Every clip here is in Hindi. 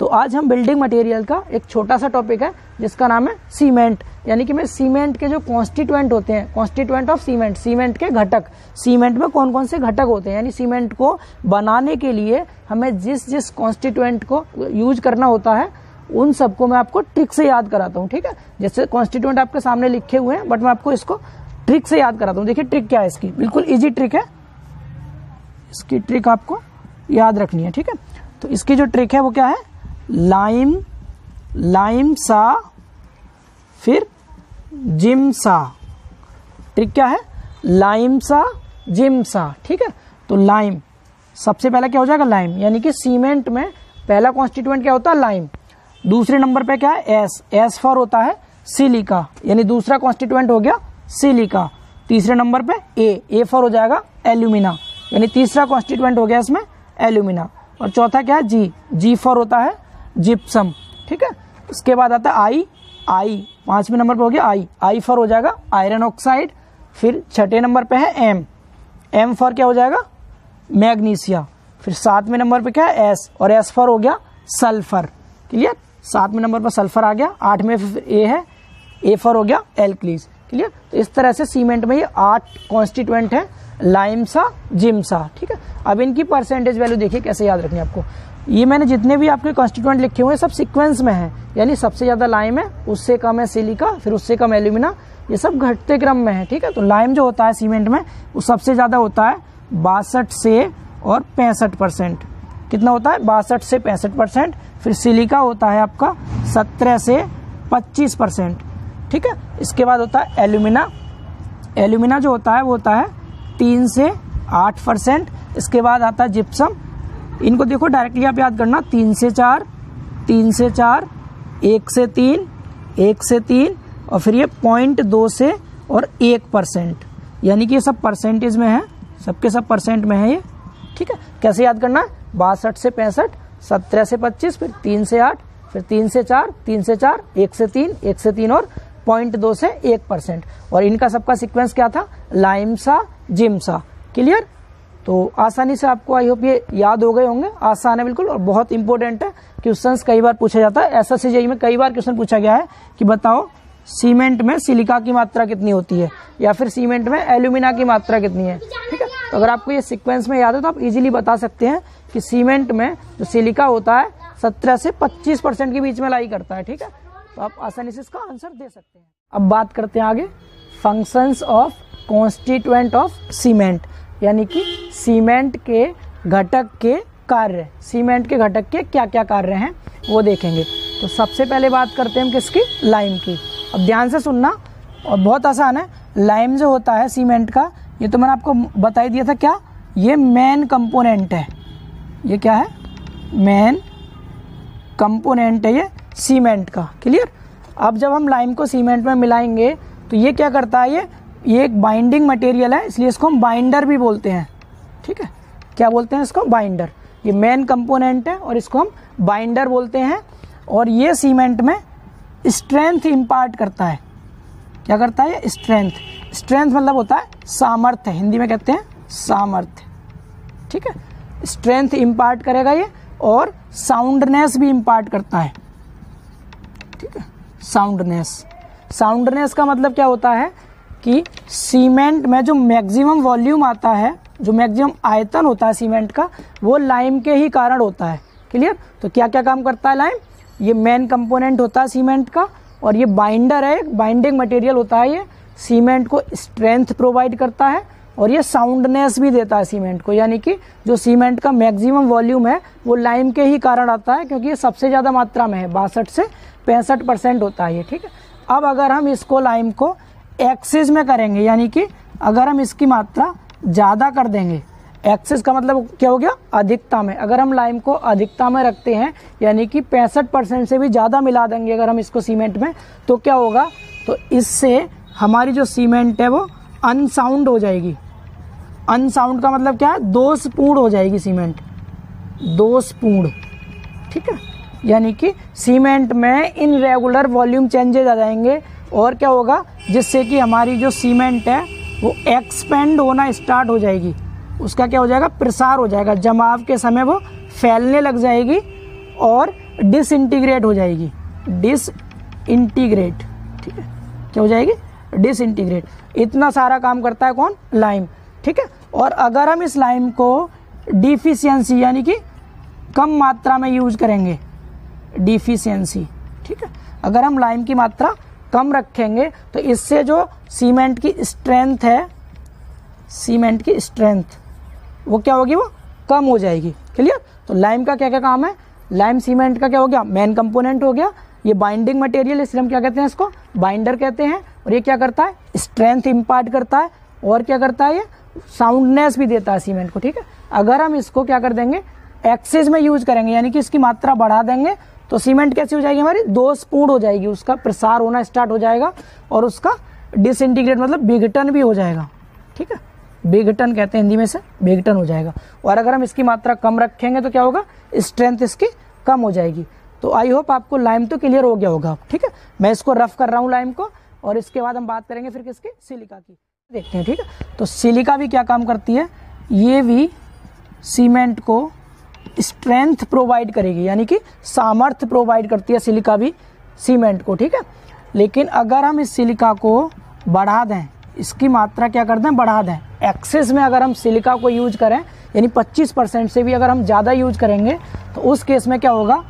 तो आज हम बिल्डिंग मटेरियल का एक छोटा सा टॉपिक है जिसका नाम है सीमेंट, यानी कि मैं सीमेंट के जो कॉन्स्टिट्यूएंट होते हैं, कॉन्स्टिट्यूएंट ऑफ सीमेंट, सीमेंट के घटक, सीमेंट में कौन कौन से घटक होते हैं, यानी सीमेंट को बनाने के लिए हमें जिस जिस कॉन्स्टिट्यूएंट को यूज करना होता है उन सबको मैं आपको ट्रिक से याद कराता हूँ। ठीक है, जैसे कॉन्स्टिट्यूएंट आपके सामने लिखे हुए हैं, बट मैं आपको इसको ट्रिक से याद कराता हूँ। देखिए ट्रिक क्या है इसकी, बिल्कुल इजी ट्रिक है, इसकी ट्रिक आपको याद रखनी है। ठीक है, तो इसकी जो ट्रिक है वो क्या है, लाइम, लाइम सा, फिर जिम सा। ट्रिक क्या है, लाइम सा, जिम सा। ठीक है, तो लाइम सबसे पहला क्या हो जाएगा, लाइम, यानी कि सीमेंट में पहला कॉन्स्टिट्यूएंट क्या होता है, लाइम। दूसरे नंबर पे क्या है, एस, एस फॉर होता है सिलिका, यानी दूसरा कॉन्स्टिट्यूएंट हो गया सिलिका। तीसरे नंबर पे ए फॉर हो जाएगा एल्यूमिना, यानी तीसरा कॉन्स्टिट्यूएंट हो गया इसमें एल्यूमिना। और चौथा क्या है, जी, जी फॉर होता है जिप्सम। ठीक है, इसके बाद आता है आई, पांचवें नंबर पे हो गया आई फॉर हो जाएगा आयरन ऑक्साइड। फिर छठे नंबर पे है एम फॉर क्या हो जाएगा, मैग्नीशिया। फिर सातवें नंबर पे क्या है, एस, और एस फॉर हो गया सल्फर। क्लियर, सातवें नंबर पर सल्फर आ गया। आठवें फिर ए है, ए फॉर हो गया एल्कलीज। क्लियर, तो इस तरह से सीमेंट में ये 8 कॉन्स्टिट्यूएंट है, लाइम सा, जिम सा। ठीक है, अब इनकी परसेंटेज वैल्यू देखिए कैसे याद रखनी है आपको। ये मैंने जितने भी आपके कॉन्स्टिट्यूएंट लिखे हुए हैं सब सीक्वेंस में है, यानी सबसे ज्यादा लाइम है, उससे कम है सिलिका, फिर उससे कम एल्यूमिना, ये सब घटते क्रम में है। ठीक है, तो लाइम जो होता है सीमेंट में वो सबसे ज्यादा होता है 62 से और 65%। कितना होता है, 62 से 65%। फिर सिलिका होता है आपका 17 से 25%। ठीक है, इसके बाद होता है एल्यूमिना, एल्यूमिना जो होता है वो होता है 3 से 8%। इसके बाद आता है जिप्सम, इनको देखो डायरेक्टली आप याद करना, 3 से 4, 3 से 4, 1 से 3, 1 से 3, और फिर ये 0.2 से और 1%, यानी कि ये सब परसेंटेज में है, सबके सब परसेंट में है ये। ठीक है, कैसे याद करना है, 62 से 65, 17 से 25, फिर 3 से 8, फिर 3 से 4, 3 से 4, 1 से 3, 1 से 3 और 0.2 से 1%। और इनका सबका सीक्वेंस क्या था, लाइम सा, जिम सा। क्लियर, तो आसानी से आपको आई होप ये याद हो गए होंगे। आसान है बिल्कुल और बहुत इंपॉर्टेंट है, क्वेश्चंस कई बार पूछा जाता है। SSC में कई बार क्वेश्चन पूछा गया है कि बताओ सीमेंट में सिलिका की मात्रा कितनी होती है, या फिर सीमेंट में एल्यूमिना की मात्रा कितनी है। ठीक है, तो अगर आपको ये सीक्वेंस में याद है तो आप इजीली बता सकते हैं कि सीमेंट में जो सिलिका होता है 17 से 25% के बीच में लाई करता है। ठीक है, तो आप आसानी से इसका आंसर दे सकते हैं। अब बात करते हैं आगे, functions of constituent of cement, यानी कि सीमेंट के घटक के कार्य, सीमेंट के घटक के क्या क्या कार्य हैं वो देखेंगे। तो सबसे पहले बात करते हैं हम किसकी, लाइम की। अब ध्यान से सुनना, और बहुत आसान है। लाइम जो होता है सीमेंट का, ये तो मैंने आपको बता ही दिया था, क्या ये मेन कंपोनेंट है। ये क्या है, मेन कंपोनेंट है ये सीमेंट का। क्लियर, अब जब हम लाइम को सीमेंट में मिलाएंगे तो ये क्या करता है, ये एक बाइंडिंग मटेरियल है, इसलिए इसको हम बाइंडर भी बोलते हैं। ठीक है, क्या बोलते हैं इसको, बाइंडर। ये मेन कंपोनेंट है और इसको हम बाइंडर बोलते हैं। और ये सीमेंट में स्ट्रेंथ इंपार्ट करता है। क्या करता है, स्ट्रेंथ। स्ट्रेंथ मतलब होता है सामर्थ्य, हिंदी में कहते हैं सामर्थ्य। ठीक है, स्ट्रेंथ इंपार्ट करेगा ये, और साउंडनेस भी इंपार्ट करता है। ठीक है, साउंडनेस, साउंडनेस का मतलब क्या होता है कि सीमेंट में जो मैक्सिमम वॉल्यूम आता है, जो मैक्सिमम आयतन होता है सीमेंट का, वो लाइम के ही कारण होता है। क्लियर, तो क्या क्या काम करता है लाइम, ये मेन कंपोनेंट होता है सीमेंट का, और ये बाइंडर है, बाइंडिंग मटेरियल होता है। ये सीमेंट को स्ट्रेंथ प्रोवाइड करता है और ये साउंडनेस भी देता है सीमेंट को, यानी कि जो सीमेंट का मैक्सिमम वॉल्यूम है वो लाइम के ही कारण आता है, क्योंकि ये सबसे ज़्यादा मात्रा में है, 62 से 65% होता है ये। ठीक है, अब अगर हम इसको लाइम को एक्सेस में करेंगे, यानी कि अगर हम इसकी मात्रा ज़्यादा कर देंगे, एक्सेस का मतलब क्या हो गया, अधिकता में। अगर हम लाइम को अधिकता में रखते हैं, यानी कि 65% से भी ज़्यादा मिला देंगे अगर हम इसको सीमेंट में, तो क्या होगा, तो इससे हमारी जो सीमेंट है वो अनसाउंड हो जाएगी। अनसाउंड का मतलब क्या है, दोषपूर्ण हो जाएगी सीमेंट, दोषपूर्ण। ठीक है, यानी कि सीमेंट में इनरेगुलर वॉल्यूम चेंजेज आ जाएंगे, और क्या होगा, जिससे कि हमारी जो सीमेंट है वो एक्सपेंड होना स्टार्ट हो जाएगी। उसका क्या हो जाएगा, प्रसार हो जाएगा, जमाव के समय वो फैलने लग जाएगी और डिसइंटीग्रेट हो जाएगी, डिसइंटीग्रेट, ठीक है, क्या हो जाएगी, डिसइंटीग्रेट। इतना सारा काम करता है कौन, लाइम, ठीक है। और अगर हम इस लाइम को डिफिशियंसी यानी कि कम मात्रा में यूज करेंगे, डिफिशियंसी, ठीक है, अगर हम लाइम की मात्रा कम रखेंगे तो इससे जो सीमेंट की स्ट्रेंथ है, सीमेंट की स्ट्रेंथ वो क्या होगी, वो कम हो जाएगी। क्लियर। तो लाइम का क्या क्या काम है, लाइम सीमेंट का क्या हो गया, मेन कंपोनेंट हो गया, ये बाइंडिंग मटेरियल, इसलिए हम क्या कहते हैं, इसको बाइंडर कहते हैं। और ये क्या करता है, स्ट्रेंथ इंपार्ट करता है, और क्या करता है, ये साउंडनेस भी देता है सीमेंट को, ठीक है। अगर हम इसको क्या कर देंगे, एक्सेस में यूज करेंगे, यानी कि इसकी मात्रा बढ़ा देंगे, तो सीमेंट कैसी हो जाएगी, हमारी दोषपूर्ण हो जाएगी, उसका प्रसार होना स्टार्ट हो जाएगा और उसका डिसइंटीग्रेट मतलब विघटन भी हो जाएगा, ठीक है, विघटन कहते हैं हिंदी में से, विघटन हो जाएगा। और अगर हम इसकी मात्रा कम रखेंगे तो क्या होगा, स्ट्रेंथ इसकी कम हो जाएगी। तो आई होप आपको लाइम तो क्लियर हो गया होगा, ठीक है। मैं इसको रफ कर रहा हूँ लाइम को, और इसके बाद हम बात करेंगे फिर किसकी, सिलिका की, देखते हैं, ठीक है। तो सिलिका भी क्या काम करती है, ये भी सीमेंट को स्ट्रेंथ प्रोवाइड करेगी, यानी कि सामर्थ्य प्रोवाइड करती है सिलिका भी सीमेंट को, ठीक है। लेकिन अगर हम इस सिलिका को बढ़ा दें, इसकी मात्रा क्या कर दें, बढ़ा दें, एक्सेस में अगर हम सिलिका को यूज करें, यानी 25% से भी अगर हम ज़्यादा यूज करेंगे, तो उस केस में क्या होगा,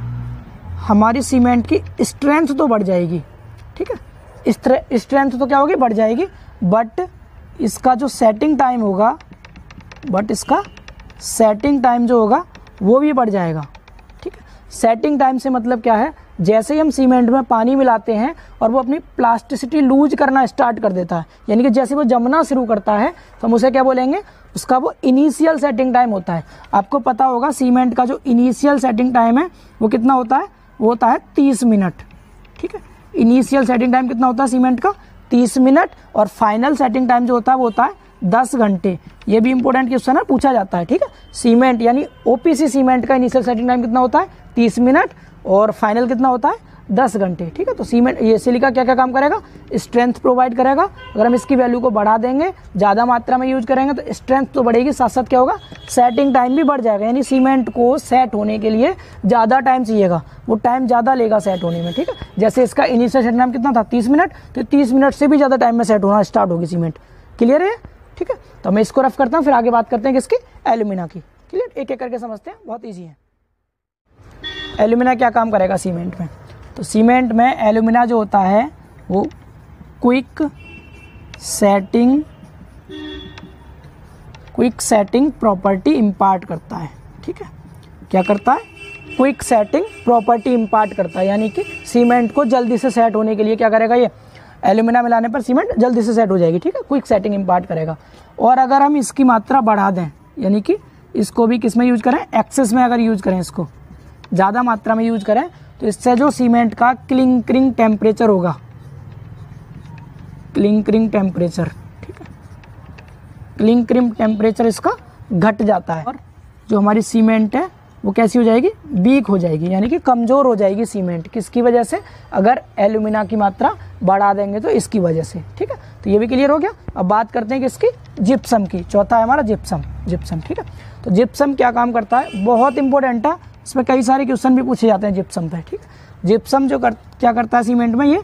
हमारी सीमेंट की स्ट्रेंथ तो बढ़ जाएगी, ठीक है, स्ट्रेंथ तो क्या होगी, बढ़ जाएगी, बट इसका जो सेटिंग टाइम होगा, बट इसका सेटिंग टाइम जो होगा वो भी बढ़ जाएगा, ठीक है। सेटिंग टाइम से मतलब क्या है, जैसे ही हम सीमेंट में पानी मिलाते हैं और वो अपनी प्लास्टिसिटी लूज करना स्टार्ट कर देता है, यानी कि जैसे वो जमना शुरू करता है, तो हम उसे क्या बोलेंगे, उसका वो इनिशियल सेटिंग टाइम होता है। आपको पता होगा सीमेंट का जो इनिशियल सेटिंग टाइम है वो कितना होता है, वो होता है 30 मिनट, ठीक है। इनिशियल सेटिंग टाइम कितना होता है सीमेंट का, 30 मिनट, और फाइनल सेटिंग टाइम जो होता है वो होता है 10 घंटे। ये भी इंपॉर्टेंट क्वेश्चन है, पूछा जाता है, ठीक है। सीमेंट यानी ओपीसी सीमेंट का इनिशियल सेटिंग टाइम कितना होता है, 30 मिनट, और फाइनल कितना होता है, 10 घंटे, ठीक है। तो सीमेंट, ये सिलिका क्या क्या काम करेगा, स्ट्रेंथ प्रोवाइड करेगा। अगर हम इसकी वैल्यू को बढ़ा देंगे, ज़्यादा मात्रा में यूज करेंगे, तो स्ट्रेंथ तो बढ़ेगी, साथ साथ क्या होगा, सेटिंग टाइम भी बढ़ जाएगा, यानी सीमेंट को सेट होने के लिए ज़्यादा टाइम चाहिएगा, वो टाइम ज़्यादा लेगा सेट होने में, ठीक है। जैसे इसका इनिशियल सेटिंग टाइम कितना था, 30 मिनट, तो 30 मिनट से भी ज़्यादा टाइम में सेट होना स्टार्ट होगी सीमेंट। क्लियर है, ठीक है। तो मैं इसको रफ करता हूँ, फिर आगे बात करते हैं किसकी, एल्यूमिना की। क्लियर, एक एक करके समझते हैं, बहुत ईजी है। एल्यूमिना क्या काम करेगा सीमेंट में, तो सीमेंट में एल्यूमिना जो होता है वो क्विक सेटिंग प्रॉपर्टी इंपार्ट करता है, ठीक है। क्या करता है, क्विक सेटिंग प्रॉपर्टी इंपार्ट करता है, यानी कि सीमेंट को जल्दी से सेट होने के लिए क्या करेगा, ये एल्यूमिना मिलाने पर सीमेंट जल्दी से सेट हो जाएगी, ठीक है, क्विक सेटिंग इंपार्ट करेगा। और अगर हम इसकी मात्रा बढ़ा दें, यानी कि इसको भी किस में यूज करें, एक्सेस में अगर यूज करें, इसको ज़्यादा मात्रा में यूज करें, तो इससे जो सीमेंट का क्लिंकरिंग टेम्परेचर होगा, क्लिंकरिंग टेम्परेचर, ठीक है, क्लिंकरिंग टेम्परेचर इसका घट जाता है, और जो हमारी सीमेंट है वो कैसी हो जाएगी, वीक हो जाएगी, यानी कि कमज़ोर हो जाएगी सीमेंट। किसकी वजह से, अगर एल्यूमिना की मात्रा बढ़ा देंगे तो इसकी वजह से, ठीक है। तो ये भी क्लियर हो गया। अब बात करते हैं किसकी, जिप्सम की। चौथा है हमारा जिप्सम, ठीक है। तो जिप्सम क्या काम करता है, बहुत इंपॉर्टेंट है, इसमें कई सारे क्वेश्चन भी पूछे जाते हैं जिप्सम पे, ठीक है। जिप्सम जो क्या करता है सीमेंट में, ये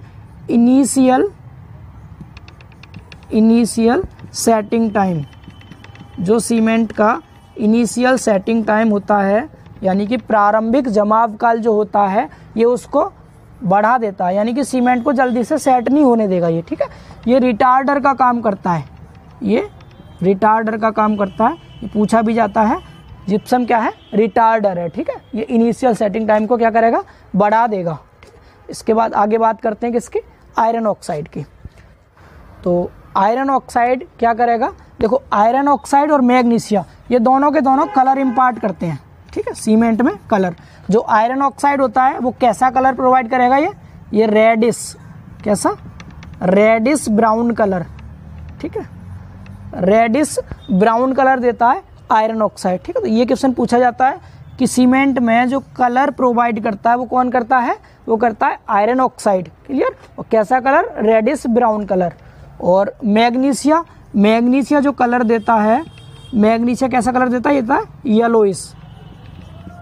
इनिशियल सेटिंग टाइम, जो सीमेंट का इनिशियल सेटिंग टाइम होता है, यानी कि प्रारंभिक जमाव काल जो होता है, ये उसको बढ़ा देता है, यानी कि सीमेंट को जल्दी से सेट नहीं होने देगा ये, ठीक है। ये रिटार्डर का काम करता है, ये रिटार्डर का काम करता है, ये पूछा भी जाता है। जिप्सम क्या है, रिटार्डर है, ठीक है। ये इनिशियल सेटिंग टाइम को क्या करेगा, बढ़ा देगा। इसके बाद आगे बात करते हैं किसकी, आयरन ऑक्साइड की। तो आयरन ऑक्साइड क्या करेगा, देखो आयरन ऑक्साइड और मैग्नीशिया ये दोनों के दोनों कलर इंपार्ट करते हैं, ठीक है, सीमेंट में कलर। जो आयरन ऑक्साइड होता है वो कैसा कलर प्रोवाइड करेगा, ये रेडिश, कैसा, रेडिश ब्राउन कलर, ठीक है, रेडिश ब्राउन कलर देता है आयरन ऑक्साइड, ठीक है। तो ये क्वेश्चन पूछा जाता है कि सीमेंट में जो कलर प्रोवाइड करता है वो कौन करता है, वो करता है आयरन ऑक्साइड। क्लियर, और कैसा कलर, रेडिश ब्राउन कलर। और मैग्नीशिया जो कलर देता है, मैग्नीशिया कैसा कलर देता है, ये था येलोइश, ठीक है,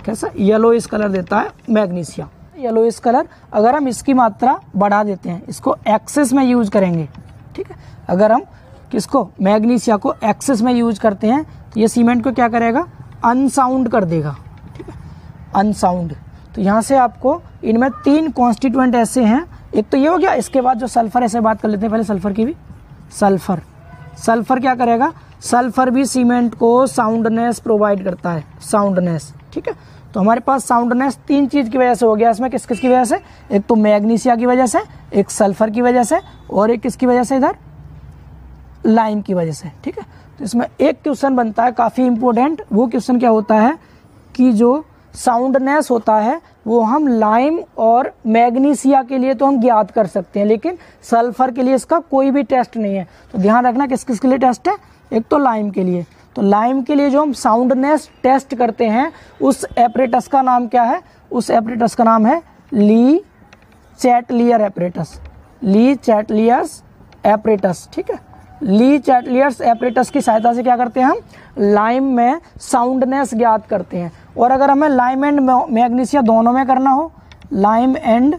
कैसा येलोइश कलर देता है मैग्नीशिया। येलोइश कलर अगर हम इसकी मात्रा बढ़ा देते हैं, इसको एक्सेस में यूज करेंगे, ठीक है, अगर हम किसको मैग्नीशिया को एक्सेस में यूज करते हैं तो ये सीमेंट को क्या करेगा, अनसाउंड कर देगा, ठीक है, अनसाउंड। तो यहाँ से आपको इनमें 3 कॉन्स्टिट्यूएंट ऐसे हैं, एक तो ये हो गया, इसके बाद जो सल्फर, ऐसे बात कर लेते हैं पहले सल्फर की भी। सल्फर क्या करेगा, सल्फर भी सीमेंट को साउंडनेस प्रोवाइड करता है, साउंडनेस, ठीक है। तो हमारे पास साउंडनेस 3 चीज की वजह से हो गया, इसमें किस किस की वजह से, एक तो मैग्नीशिया की वजह से, एक सल्फर की वजह से, और एक किसकी वजह से, इधर लाइम की वजह से, ठीक है। तो इसमें एक क्वेश्चन बनता है काफी इंपॉर्टेंट, वो क्वेश्चन क्या होता है कि जो साउंडनेस होता है वो हम लाइम और मैग्नीशिया के लिए तो हम ज्ञात कर सकते हैं, लेकिन सल्फर के लिए इसका कोई भी टेस्ट नहीं है। तो ध्यान रखना किस किस के लिए टेस्ट है, एक तो लाइम के लिए। तो लाइम के लिए जो हम साउंडनेस टेस्ट करते हैं उस एपरेटस का नाम क्या है, उस एपरेटस का नाम है Le Chatelier apparatus, Le Chatelier's apparatus, ठीक है। ली चैटलियर्स एपरेटस की सहायता से क्या करते हैं, हम लाइम में साउंडनेस ज्ञात करते हैं। और अगर हमें लाइम एंड मैग्नीशिया दोनों में करना हो, लाइम एंड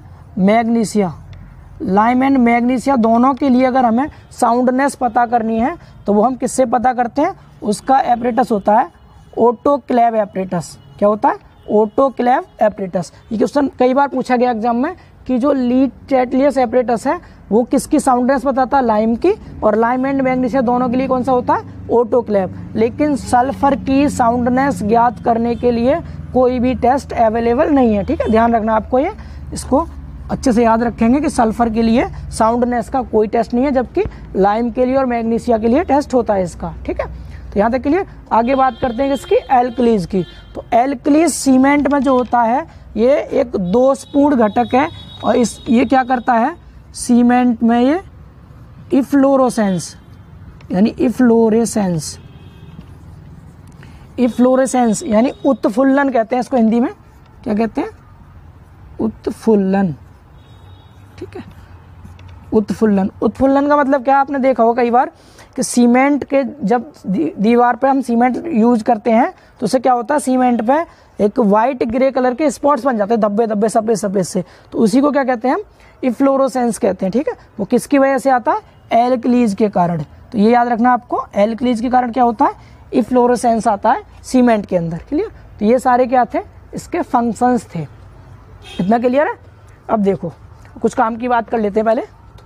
मैग्नीशिया दोनों के लिए अगर हमें साउंडनेस पता करनी है तो वो हम किससे पता करते हैं, उसका एपरेटस होता है ऑटोक्लेव एपरेटस। क्या होता है, ऑटोक्लेव एपरेटस। ये क्वेश्चन कई बार पूछा गया एग्जाम में कि जो ली चैटलियर्स एपरेटस है वो किसकी साउंडनेस बताता है, लाइम की, और लाइम एंड मैग्नीशिया दोनों के लिए कौन सा होता है, ऑटोक्लेव। लेकिन सल्फर की साउंडनेस ज्ञात करने के लिए कोई भी टेस्ट अवेलेबल नहीं है, ठीक है, ध्यान रखना आपको, ये इसको अच्छे से याद रखेंगे कि सल्फर के लिए साउंडनेस का कोई टेस्ट नहीं है, जबकि लाइम के लिए और मैग्नीशिया के लिए टेस्ट होता है इसका, ठीक है। तो यहाँ तक के लिए आगे बात करते हैं इसकी एल्कलीज की। तो एल्कलीज सीमेंट में जो होता है ये एक दोषपूर्ण घटक है, और ये क्या करता है सीमेंट में, ये इफ्लोरेसेंस यानी उत्फुल्लन कहते हैं इसको, हिंदी में क्या कहते हैं, उत्फुल्लन, ठीक है। उत्फुल्लन का मतलब क्या, आपने देखा हो कई बार कि सीमेंट के जब दीवार पे हम सीमेंट यूज करते हैं तो उससे क्या होता है, सीमेंट पे एक वाइट ग्रे कलर के स्पॉट्स बन जाते हैं, धब्बे धब्बे सफेद सफेद से, तो उसी को क्या कहते हैं हम, इफ्लोरोसेंस कहते हैं, ठीक है। वो किसकी वजह से आता है, एल्कलीज के कारण। तो ये याद रखना आपको, एल्कलीज के कारण क्या होता है, इफ्लोरोसेंस आता है सीमेंट के अंदर, क्लियर। तो ये सारे क्या थे, इसके फंक्शंस थे, इतना क्लियर है। अब देखो कुछ काम की बात कर लेते हैं पहले,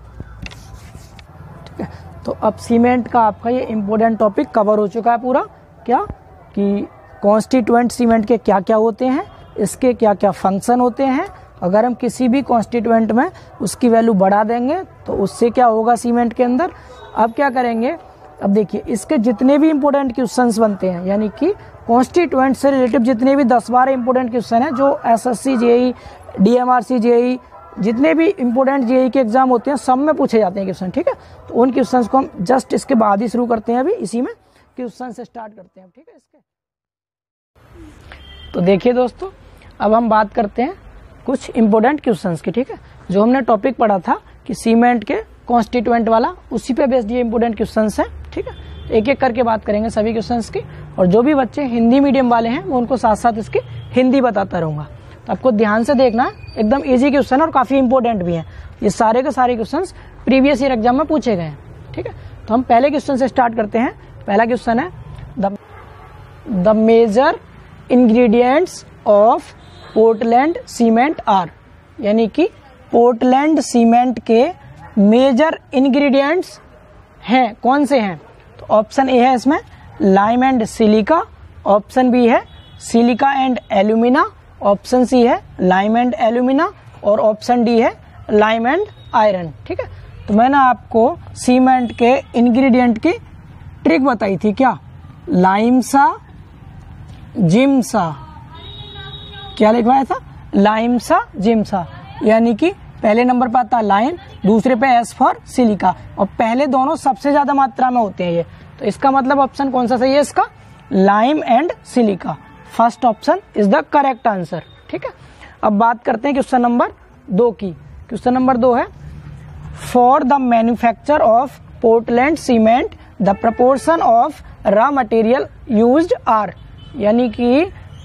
ठीक है। तो अब सीमेंट का आपका ये इंपॉर्टेंट टॉपिक कवर हो चुका है पूरा, क्या कि कॉन्स्टिट्यूएंट सीमेंट के क्या क्या होते हैं, इसके क्या क्या फंक्शन होते हैं, अगर हम किसी भी कॉन्स्टिट्यूएंट में उसकी वैल्यू बढ़ा देंगे तो उससे क्या होगा सीमेंट के अंदर। अब क्या करेंगे, अब देखिए इसके जितने भी इंपॉर्टेंट क्वेश्चंस बनते हैं, यानी कि कॉन्स्टिट्यूएंट से रिलेटिव जितने भी 10-12 इंपॉर्टेंट क्वेश्चन हैं जो एसएससी जेईई डीएमआरसी जेईई जितने भी इंपॉर्टेंट जेईई के एग्जाम होते हैं सब में पूछे जाते हैं क्वेश्चन, ठीक है। तो उन क्वेश्चंस को हम जस्ट इसके बाद ही शुरू करते हैं, अभी इसी में क्वेश्चन से स्टार्ट करते हैं, ठीक है। इसके तो देखिए दोस्तों, अब हम बात करते हैं कुछ इंपॉर्टेंट क्वेश्चंस की, ठीक है। जो हमने टॉपिक पढ़ा था कि सीमेंट के कॉन्स्टिट्यूएंट वाला, उसी पे बेस्ड ये इंपॉर्टेंट क्वेश्चंस हैं, ठीक है। एक एक करके बात करेंगे सभी क्वेश्चंस की, और जो भी बच्चे हिंदी मीडियम वाले हैं वो उनको साथ साथ इसकी हिंदी बताता रहूंगा। तो आपको ध्यान से देखना है, एकदम इजी क्वेश्चन और काफी इंपॉर्टेंट भी हैं। ये सारे के सारे क्वेश्चंस प्रीवियस ईयर एग्जाम में पूछे गए हैं, ठीक है। तो हम पहले क्वेश्चन से स्टार्ट करते हैं। पहला क्वेश्चन है the major ingredients of Portland cement are, यानी कि पोर्टलैंड सीमेंट के मेजर इंग्रेडिएंट्स हैं, कौन से हैं। तो ऑप्शन ए है इसमें lime and silica, option B है silica and alumina, option C है लाइम एंड एल्यूमिना, और ऑप्शन डी है लाइम एंड आयरन, ठीक है। तो मैंने आपको सीमेंट के इंग्रेडिएंट की ट्रिक बताई थी, क्या, लाइमसा जिम्सा, क्या लिखवाया था, लाइमसा जिम्सा, यानी कि पहले नंबर पर आता है लाइम, दूसरे पे एस फॉर सिलिका, और पहले दोनों सबसे ज्यादा मात्रा में होते हैं ये। तो इसका मतलब ऑप्शन कौन सा सही है इसका, lime and silica, first option is the correct answer, ठीक है। अब बात करते हैं क्वेश्चन नंबर 2 की। क्वेश्चन नंबर 2 है for the manufacture of Portland cement the proportion of raw material used are, यानी कि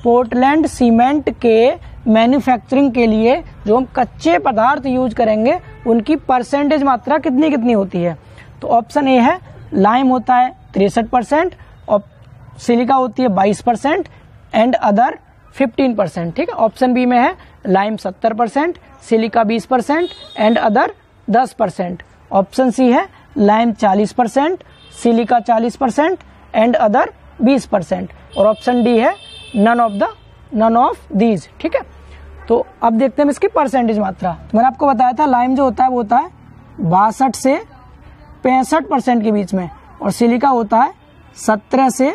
पोर्टलैंड सीमेंट के मैन्युफैक्चरिंग के लिए जो हम कच्चे पदार्थ यूज करेंगे उनकी परसेंटेज मात्रा कितनी कितनी होती है। तो ऑप्शन ए है लाइम होता है 63% और सिलिका होती है 22% एंड अदर 15%। ठीक है, ऑप्शन बी में है lime 70%, silica 20% and other 10%। Option C है लाइम 40%, सिलिका 40% एंड अदर 20%। और ऑप्शन डी है नन ऑफ दीज। ठीक है, तो अब देखते हैं इसकी परसेंटेज मात्रा। तो मैंने आपको बताया था लाइम जो होता है वो होता है 62 से 65% के बीच में और सिलिका होता है 17 से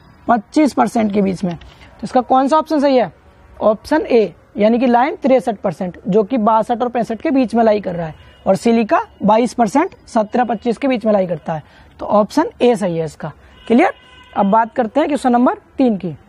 25% के बीच में। तो इसका कौन सा ऑप्शन सही है? ऑप्शन ए, यानी कि लाइम 63% जो कि 62 और 65 के बीच में लाई कर रहा है और सिलिका 22% 17-25 के बीच में लाई करता है। तो ऑप्शन ए सही है इसका। क्लियर। अब बात करते हैं क्वेश्चन नंबर 3 की।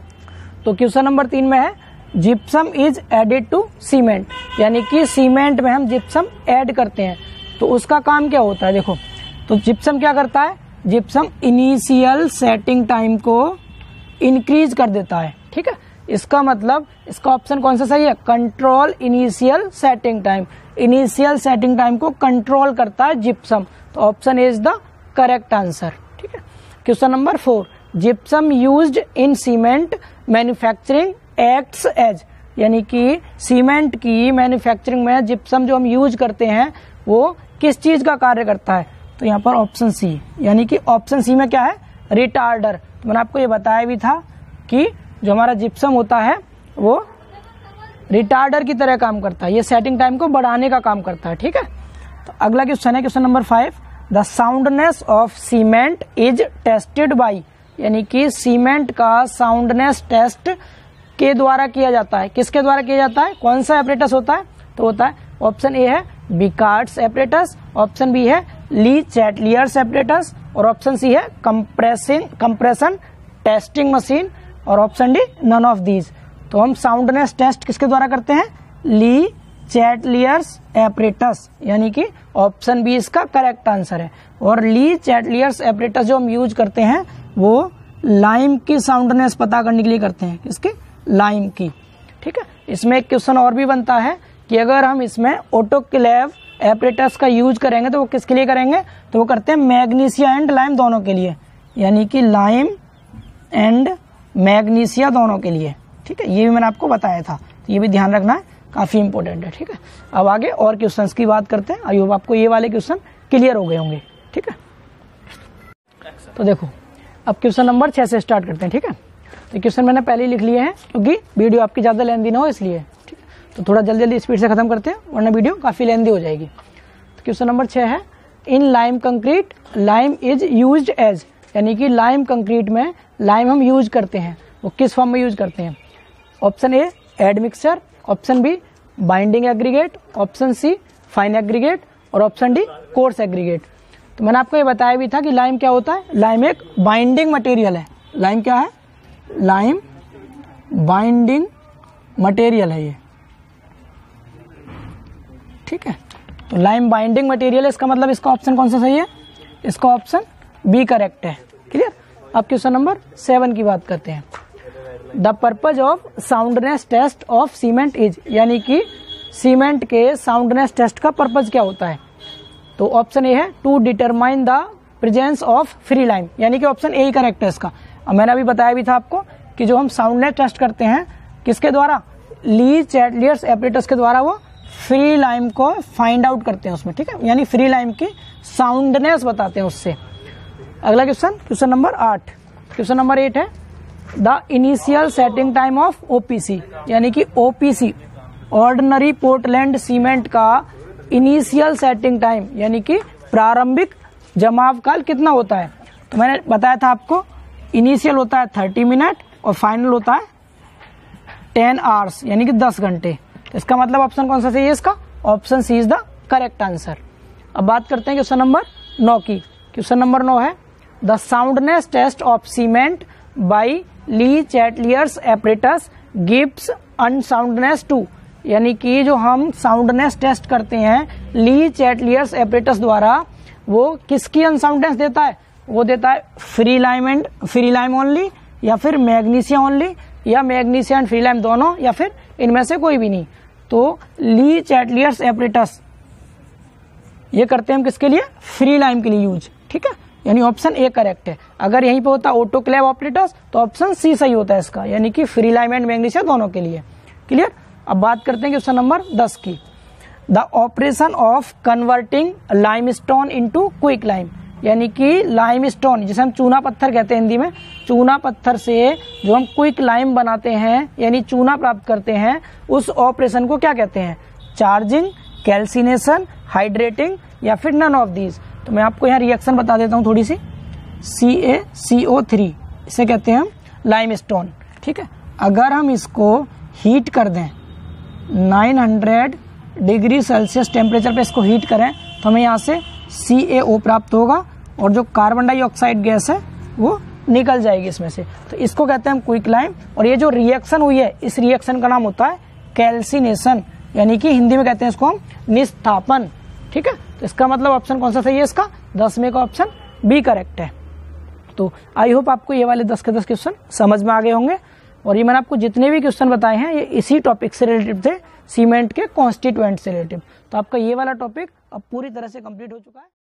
तो क्वेश्चन नंबर 3 में है gypsum is added to cement, यानी कि सीमेंट में हम जिप्सम ऐड करते हैं तो उसका काम क्या होता है। देखो, तो जिप्सम क्या करता है? जिप्सम इनिशियल सेटिंग टाइम को इंक्रीज कर देता है। ठीक है, इसका मतलब इसका ऑप्शन कौन सा सही है? Control initial setting time. Initial setting time को कंट्रोल करता है जिप्सम। तो option A is the correct answer. ठीक है, question number 4 gypsum used in cement manufacturing acts as, यानी कि सीमेंट की मैन्युफैक्चरिंग में जिप्सम जो हम यूज करते हैं वो किस चीज का कार्य करता है? तो यहाँ पर ऑप्शन सी, यानी कि ऑप्शन सी में क्या है? रिटार्डर। तो मैंने आपको ये बताया भी था कि जो हमारा जिप्सम होता है वो रिटार्डर की तरह काम करता है, ये सेटिंग टाइम को बढ़ाने का काम करता है। ठीक है, तो अगला क्वेश्चन है question number 5 the soundness of cement is tested by, यानी कि सीमेंट का साउंडनेस टेस्ट के द्वारा किया जाता है। किसके द्वारा किया जाता है? कौन सा एपरेटस होता है? तो होता है ऑप्शन ए है बिकार्ड्स एपरेटस, ऑप्शन बी है ली चैटलियर्स एपरेटस और ऑप्शन सी है कंप्रेशन टेस्टिंग मशीन और option D none of these. तो हम साउंडनेस टेस्ट किसके द्वारा करते हैं? ली चैटलियर्स एपरेटस, यानी कि ऑप्शन बी इसका करेक्ट आंसर है। और ली चैटलियर्स एपरेटस जो हम यूज करते हैं वो लाइम की साउंडनेस पता करने के लिए करते हैं। किसकी? लाइम की। ठीक है, इसमें एक क्वेश्चन और भी बनता है कि अगर हम इसमें ऑटोक्लेव एपरेटस का यूज करेंगे तो वो किसके लिए करेंगे? तो वो करते हैं मैग्नीशिया एंड लाइम दोनों के लिए, यानी कि लाइम एंड मैग्नीशिया दोनों के लिए। ठीक है, ये भी मैंने आपको बताया था, तो ये भी ध्यान रखना है, काफी इंपॉर्टेंट है। ठीक है, अब आगे और क्वेश्चंस की बात करते हैं। आई होप आपको ये वाले क्वेश्चन क्लियर हो गए होंगे। ठीक है, तो देखो अब क्वेश्चन नंबर 6 से स्टार्ट करते हैं। ठीक है, तो क्वेश्चन मैंने पहले ही लिख लिए हैं क्योंकि वीडियो आपकी ज्यादा लेंदी ना हो इसलिए। ठीक है, तो थोड़ा जल्दी जल्दी स्पीड से खत्म करते हैं वरना वीडियो काफी लेंदी हो जाएगी। तो क्वेश्चन नंबर 6 है in lime concrete lime is used as, यानी कि लाइम कंक्रीट में लाइम हम यूज करते हैं वो किस फॉर्म में यूज करते हैं? Option A admixture, option B binding aggregate, option C fine aggregate और ऑप्शन डी कोर्स एग्रीगेट। तो मैंने आपको ये बताया भी था कि लाइम क्या होता है? लाइम एक बाइंडिंग मटेरियल है। लाइम क्या है? लाइम बाइंडिंग मटेरियल है ये। ठीक है, तो लाइम बाइंडिंग मटेरियल है, इसका मतलब इसका ऑप्शन कौन सा सही है? इसका ऑप्शन बी करेक्ट है। क्लियर। अब क्वेश्चन नंबर 7 की बात करते हैं। The purpose of soundness test of cement is, यानी कि सीमेंट के साउंडनेस टेस्ट का पर्पज क्या होता है? तो ऑप्शन ए है to determine the presence of free lime, यानी कि ऑप्शन ए ही करेक्ट है इसका। अब मैंने अभी बताया भी था आपको कि जो हम साउंडनेस टेस्ट करते हैं किसके द्वारा? ली चैटलियर्स एपरेटस के द्वारा वो फ्री लाइम को फाइंड आउट करते हैं उसमें। ठीक है, यानी फ्री लाइम की साउंडनेस बताते हैं उससे। अगला question, question number 8। Question number 8 है the initial setting time of OPC, यानी कि ओपीसी ऑर्डिनरी पोर्टलैंड सीमेंट का इनिशियल सेटिंग टाइम, यानी कि प्रारंभिक जमाव काल कितना होता है? तो मैंने बताया था आपको इनिशियल होता है 30 मिनट और फाइनल होता है 10 आवर्स, यानी कि 10 घंटे। इसका मतलब ऑप्शन कौन सा सही है इसका? Option C is the correct answer. अब बात करते हैं क्वेश्चन नंबर 9 की। क्वेश्चन नंबर 9 है the soundness test of cement by Le Chatelier's apparatus gives unsoundness to, यानी कि जो हम साउंडनेस टेस्ट करते हैं ली चैटलियर्स एपरेटस द्वारा वो किसकी अनसाउंडनेस देता है? वो देता है फ्री लाइम ओनली या फिर मैग्नीशिया ओनली या मैग्नीशिया एंड फ्री लाइम दोनों, या फिर इनमें से कोई भी नहीं। तो ली चैटलियर्स एपरेटस ये करते हैं हम किसके लिए? फ्री लाइम के लिए यूज, ठीक है, यानी ऑप्शन ए करेक्ट है। अगर यहीं पे होता ऑटोक्लेव ऑपरेटर्स तो ऑप्शन सी सही होता है इसका, यानी कि फ्री लाइम एंड मैग्नीशिया दोनों के लिए। क्लियर। अब बात करते हैं क्वेश्चन नंबर 10 की। The operation of converting limestone into quicklime, यानी कि लाइमस्टोन जिसे हम चूना पत्थर कहते हैं हिंदी में, चूना पत्थर से जो हम क्विक लाइम बनाते हैं यानी चूना प्राप्त करते हैं, उस ऑपरेशन को क्या कहते हैं? चार्जिंग, कैल्सिनेशन, हाइड्रेटिंग या फिर नन ऑफ दीज। तो मैं आपको यहाँ रिएक्शन बता देता हूँ थोड़ी सी। CaCO3 इसे कहते हैं हम लाइमस्टोन, ठीक है। अगर हम इसको हीट कर दें 900 डिग्री सेल्सियस टेम्परेचर पे इसको हीट करें तो हमें यहाँ से CaO प्राप्त होगा और जो कार्बन डाइऑक्साइड गैस है वो निकल जाएगी इसमें से। तो इसको कहते हैं हम क्विक लाइम। और ये जो रिएक्शन हुई है इस रिएक्शन का नाम होता है कैल्सिनेशन, यानी कि हिंदी में कहते हैं इसको हम निस्थापन, ठीक है। तो इसका मतलब ऑप्शन कौन सा सही है इसका? 10 में का ऑप्शन बी करेक्ट है। तो आई होप आपको ये वाले 10 के 10 क्वेश्चन समझ में आ गए होंगे। और ये मैंने आपको जितने भी क्वेश्चन बताए हैं ये इसी टॉपिक से रिलेटेड थे, सीमेंट के कॉन्स्टिट्यूएंट से रिलेटेड। तो आपका ये वाला टॉपिक अब पूरी तरह से कंप्लीट हो चुका है।